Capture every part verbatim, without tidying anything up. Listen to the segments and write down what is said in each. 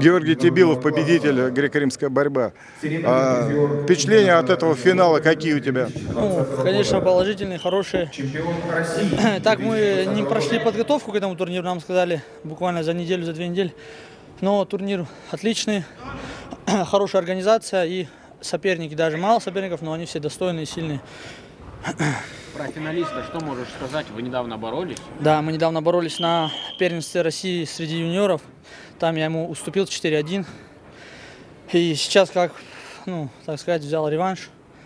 Георгий Тебилов, победитель греко-римская борьба. А, впечатления от этого финала какие у тебя? Ну, конечно, положительные, хорошие. Так мы не прошли подготовку к этому турниру, нам сказали буквально за неделю, за две недели. Но турнир отличный, хорошая организация и соперники, даже мало соперников, но они все достойные, сильные. Про финалиста что можешь сказать? Вы недавно боролись? Да, мы недавно боролись на первенстве России среди юниоров. Там я ему уступил четыре один. И сейчас, как, ну, так сказать, взял реванш.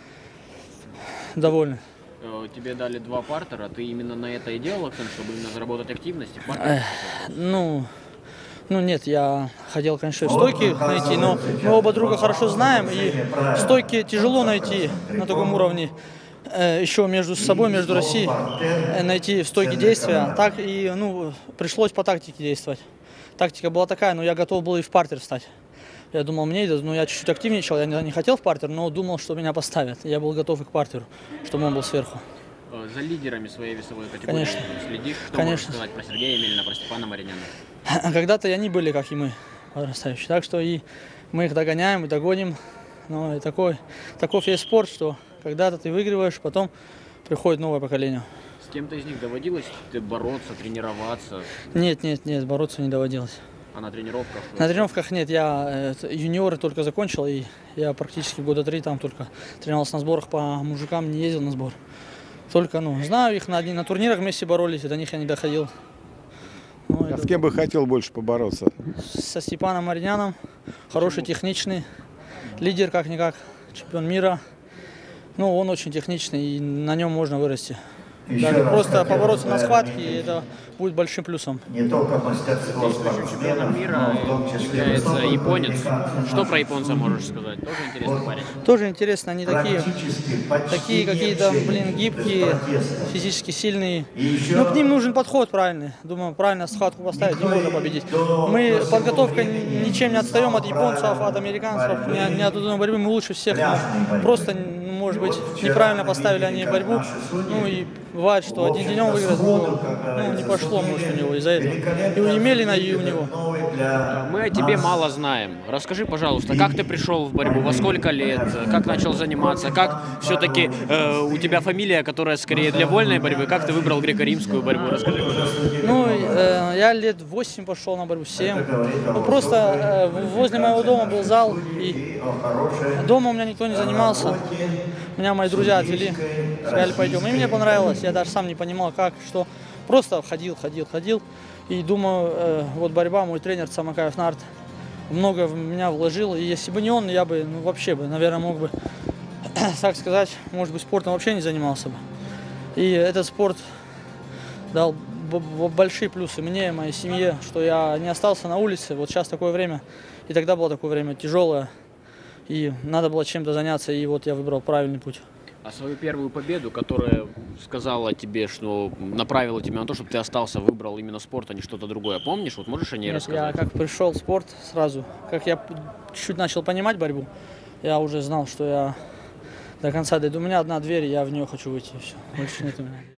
Довольны. Тебе дали два партера, ты именно на это и делал акцент, чтобы именно заработать активность? Эх, ну, ну нет, я хотел, конечно, стойки найти, но мы оба друга хорошо знаем, и стойки тяжело найти на таком уровне. Еще между собой, между Россией, найти стойки действия. Так и, ну, пришлось по тактике действовать. Тактика была такая, но я готов был и в партер встать. Я думал, мне идет, но я чуть-чуть активничал, я не хотел в партер, но думал, что меня поставят. Я был готов и к партеру, чтобы он был сверху. За лидерами своей весовой категории Конечно. Следишь? Что Конечно. можешь сказать про Сергея Емелина, про Степана Марьяняна? Когда-то и они были, как и мы, подрастающие. Так что и мы их догоняем и догоним. Но и такой, таков есть спорт, что когда-то ты выигрываешь, потом приходит новое поколение. С кем-то из них доводилось бороться, тренироваться? Нет, нет, нет, бороться не доводилось. А на тренировках? На тренировках нет, я э, юниоры только закончил, и я практически года три там только тренировался на сборах, по мужикам не ездил на сбор. Только, ну, знаю их, на, на турнирах вместе боролись, и до них я не доходил. Ну, А это... с кем бы хотел больше побороться? Со Степаном Марьяном, хороший, техничный, лидер как-никак, чемпион мира. Ну, он очень техничный, и на нем можно вырасти. Даже просто побороться на схватке, это будет большим плюсом. Не только мастерство спортсмена, чемпионом мира является японец. Что про японца можешь сказать? Тоже интересный парень? Тоже интересно, они такие, такие какие-то, блин, гибкие, физически сильные. Но к ним нужен подход правильный. Думаю, правильно схватку поставить, не можно победить. Мы подготовкой ничем не отстаем от японцев, от американцев, ни, ни от одной борьбы, мы лучше всех. Но просто, может быть, неправильно поставили они борьбу. Ну и бывает, что один день он выиграет, ну, не пошло, может, у него из-за этого. И у Емелина, и у него. Мы о тебе мало знаем. Расскажи, пожалуйста, как ты пришел в борьбу, во сколько лет, как начал заниматься, как все-таки э, у тебя фамилия, которая скорее для вольной борьбы, как ты выбрал греко-римскую борьбу, расскажи, пожалуйста. Ну, э, я лет восемь пошел на борьбу, семь. Ну, просто э, возле моего дома был зал, и дома у меня никто не занимался. Меня мои друзья отвели, сказали, пойдем. И мне понравилось, я даже сам не понимал, как, что. Просто ходил, ходил, ходил. И думаю, э, вот борьба, мой тренер Самакаев Нарт много в меня вложил. И если бы не он, я бы, ну, вообще бы, наверное, мог бы, так сказать, может быть, спортом вообще не занимался бы. И этот спорт дал большие плюсы мне, моей семье, что я не остался на улице. Вот сейчас такое время, и тогда было такое время тяжелое. И надо было чем-то заняться, и вот я выбрал правильный путь. А свою первую победу, которая сказала тебе, что направила тебя на то, чтобы ты остался, выбрал именно спорт, а не что-то другое, помнишь? Вот можешь о ней Нет, рассказать? Я как пришел в спорт сразу, как я чуть начал понимать борьбу, я уже знал, что я до конца дойду. У меня одна дверь, я в нее хочу выйти, и все. Больше нет у меня.